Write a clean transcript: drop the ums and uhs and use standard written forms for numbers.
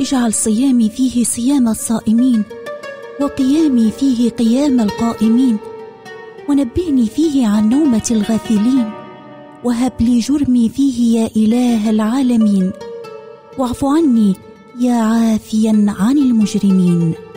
اجعل صيامي فيه صيام الصائمين، وقيامي فيه قيام القائمين، ونبهني فيه عن نومة الغافلين، وهب لي جرمي فيه يا إله العالمين، واعف عني يا عافيا عن المجرمين.